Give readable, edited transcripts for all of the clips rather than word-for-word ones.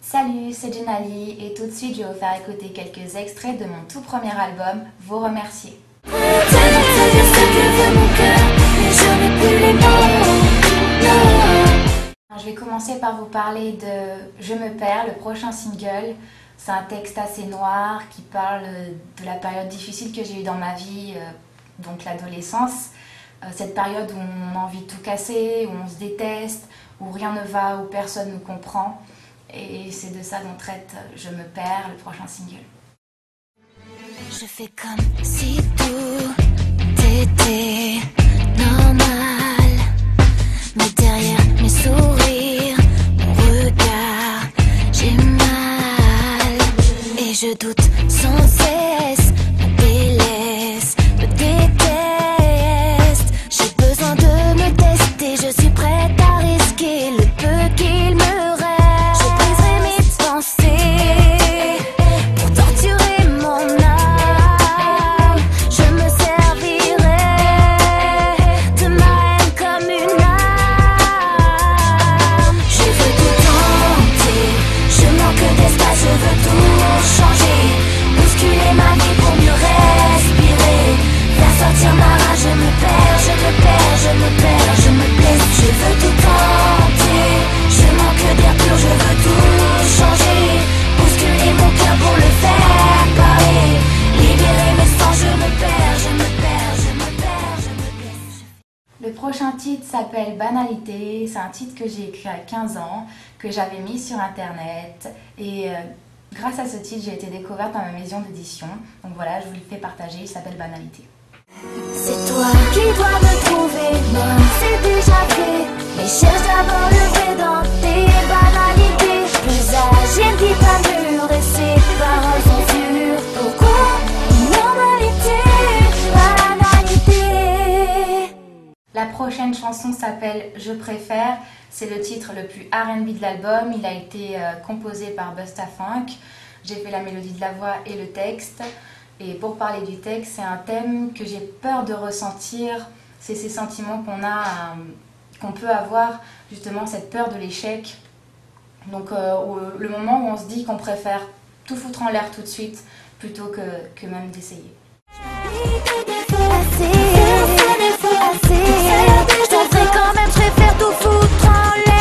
Salut, c'est Jenali et tout de suite je vais vous faire écouter quelques extraits de mon tout premier album, Vous remercier. Je vais commencer par vous parler de Je me perds, le prochain single. C'est un texte assez noir qui parle de la période difficile que j'ai eue dans ma vie, donc l'adolescence. Cette période où on a envie de tout casser, où on se déteste, où rien ne va, où personne ne nous comprend. Et c'est de ça dont traite Je me perds, le prochain single. Je fais comme si tout était normal, mais derrière mes sourires, mon regard, j'ai mal. Et je doute sans cesse, me délaisse, me déteste. J'ai besoin de me tester, je suis prête à risquer le peu qu'il me reste. Je briserai mes pensées pour torturer mon âme. Je me servirai de ma haine comme une arme. Je veux tout tenter, je manque d'espace, je veux tout changer. Bousculer ma vie pour mieux respirer, faire sortir ma rage. Je me perds, je me perds, je me perds, je me blesse. Je veux tout tenter, je manque d'air pur, je veux tout changer. Bousculer mon cœur pour le faire parler, libérer mes sens. Je me perds, je me perds, je me perds, je me blesse. Le prochain titre s'appelle Banalité. C'est un titre que j'ai écrit à 15 ans, que j'avais mis sur internet. Et grâce à ce titre, j'ai été découverte dans ma maison d'édition. Donc voilà, je vous le fais partager, il s'appelle Banalité. C'est toi qui dois me trouver, moi c'est déjà fait. Mais cherche d'abord le vrai dans tes banalités. Plus âgé, une vie pas mûre et ses paroles sont sûres. Pourquoi normalité, banalité? La prochaine chanson s'appelle Je préfère. C'est le titre le plus R&B de l'album. Il a été composé par Busta Funk. J'ai fait la mélodie de la voix et le texte. Et pour parler du texte, c'est un thème que j'ai peur de ressentir. C'est ces sentiments qu'on peut avoir, justement cette peur de l'échec. Donc le moment où on se dit qu'on préfère tout foutre en l'air tout de suite plutôt que même d'essayer. Je t'en ferai quand même, je préfère tout foutre en l'air.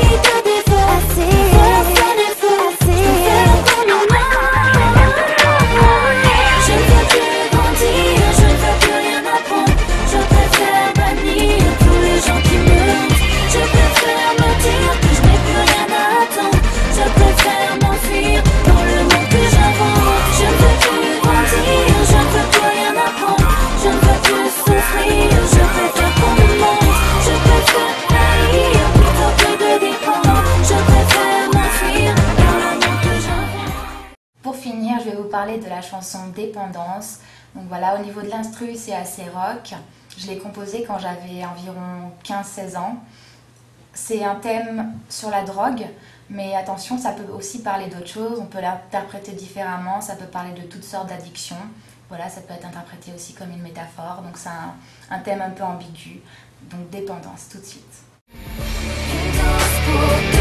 Je ne veux plus grandir, je ne veux plus rien apprendre. Je préfère bannir tous les gens qui me hantent. Je préfère me dire que je n'ai plus rien à attendre. Je préfère m'enfuir dans le monde que j'invente. Je ne veux plus grandir, je ne veux plus rien apprendre. Je ne veux plus souffrir, je préfère qu'on me montre. Je préfère haïr plutôt que de dépendre. Je préfère m'enfuir dans le monde que j'invente. Pour finir, je vais vous parler de la chanson Dépendance. Donc voilà, au niveau de l'instru, c'est assez rock. Je l'ai composée quand j'avais environ 15-16 ans. C'est un thème sur la drogue, mais attention, ça peut aussi parler d'autres choses. On peut l'interpréter différemment, ça peut parler de toutes sortes d'addictions. Voilà, ça peut être interprété aussi comme une métaphore. Donc c'est un thème un peu ambigu. Donc Dépendance, tout de suite.